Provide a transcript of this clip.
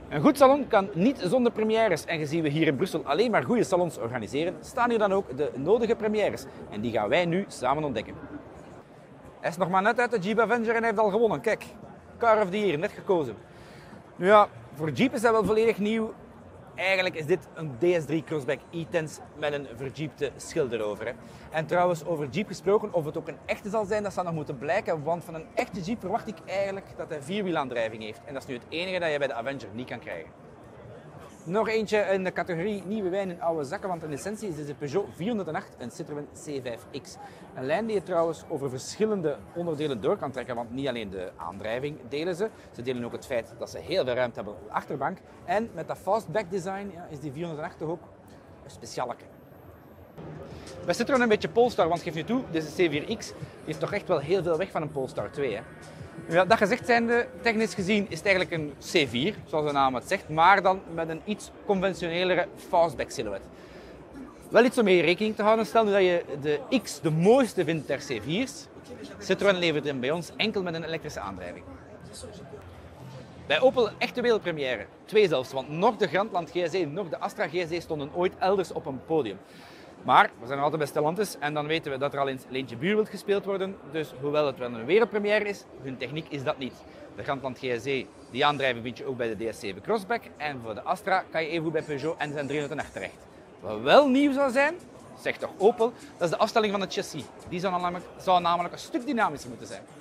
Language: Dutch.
Een goed salon kan niet zonder premières en gezien we hier in Brussel alleen maar goede salons organiseren, staan hier dan ook de nodige premières en die gaan wij nu samen ontdekken. Hij is nog maar net uit de Jeep Avenger en hij heeft al gewonnen. Kijk, Car of the Year, net gekozen. Nu ja, voor Jeep is dat wel volledig nieuw. Eigenlijk is dit een DS3 Crossback E-Tense met een verjeepte schil erover. Hè. En trouwens, over Jeep gesproken, of het ook een echte zal zijn, dat zal nog moeten blijken. Want van een echte Jeep verwacht ik eigenlijk dat hij vierwielaandrijving heeft. En dat is nu het enige dat je bij de Avenger niet kan krijgen. Nog eentje in de categorie nieuwe wijn in oude zakken, want in essentie is deze Peugeot 408 een Citroën C5X. Een lijn die je trouwens over verschillende onderdelen door kan trekken, want niet alleen de aandrijving delen ze. Ze delen ook het feit dat ze heel veel ruimte hebben op de achterbank. En met dat fastback design is die 408 toch ook een specialeke. Bij Citroën een beetje Polestar, want geef nu toe, deze C4X heeft toch echt wel heel veel weg van een Polestar 2. Hè? Ja, dat gezegd zijnde, technisch gezien is het eigenlijk een C4, zoals de naam het zegt, maar dan met een iets conventionelere fastback silhouet. Wel iets om mee rekening te houden, stel nu dat je de X de mooiste vindt ter C4's. Citroën levert hem bij ons enkel met een elektrische aandrijving. Bij Opel echte wereldpremière, 2 zelfs, want nog de Grandland GSE, nog de Astra GSE stonden ooit elders op een podium. Maar we zijn er altijd bij Stellantis en dan weten we dat er al eens Leentje Buur wil gespeeld worden. Dus hoewel het wel een wereldpremière is, hun techniek is dat niet. De Grandland GSE, die aandrijving vind je ook bij de DS7 Crossback. En voor de Astra kan je evengoed bij Peugeot en zijn 308 terecht. Wat wel nieuw zou zijn, zegt toch Opel, dat is de afstelling van het chassis. Die zou namelijk een stuk dynamischer moeten zijn.